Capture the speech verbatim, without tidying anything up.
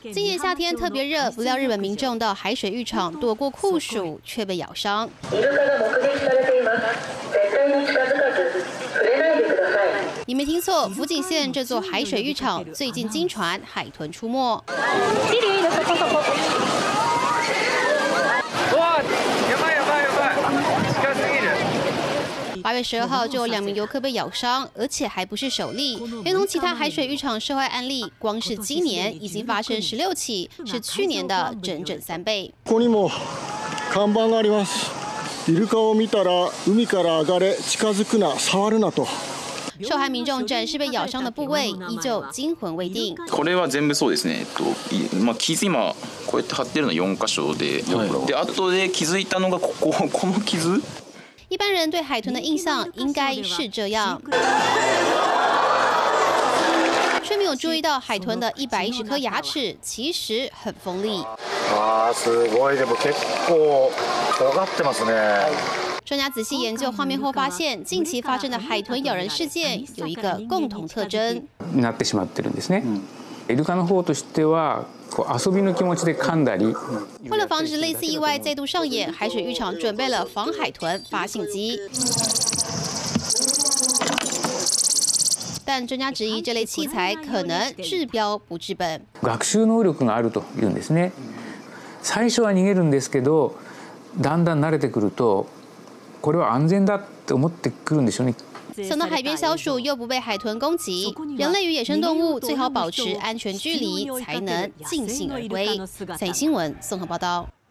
今年夏天特别热，不料日本民众到海水浴场躲过酷暑，却被咬伤。你没听错，福井县这座海水浴场最近经传海豚出没。八月十二号就有两名游客被咬伤，而且还不是首例，连同其他海水浴场受害案例，光是今年已经发生十六起，是去年的整整三倍。 ここにも看板があります。イルカを見たら海から上がれ、近づくな、触るなと。 受害民众展示被咬伤的部位，依旧惊魂未定。 これは全部そうですね。えっと、まあ傷今こうやって貼ってるのよん箇所で、で後で気づいたのがこここの傷。 一般人对海豚的印象应该是这样，却没有注意到海豚的一百一十颗牙齿其实很锋利。 あー、すごい。でも結構尖ってますね。 专家仔细研究画面后发现，近期发生的海豚咬人事件有一个共同特征。 なってしまってるんですね。イルカの方としては。遊びの気持ちで噛んだり。 为了防止类似意外再度上演，海水浴场准备了防海豚发信机。但专家质疑这类器材可能治标不治本。 学習能力があるというんですね。最初は逃げるんですけど、だんだん慣れてくると、これは安全だって思ってくるんでしょうね。 想到海边消暑又不被海豚攻击，人类与野生动物最好保持安全距离，才能尽兴而归。三立新闻综合报道。